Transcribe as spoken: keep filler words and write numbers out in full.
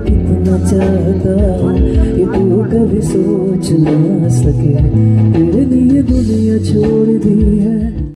कितना चाहता ये तू कभी सोच ना सके, तेरे लिए दुनिया छोड़ दी है।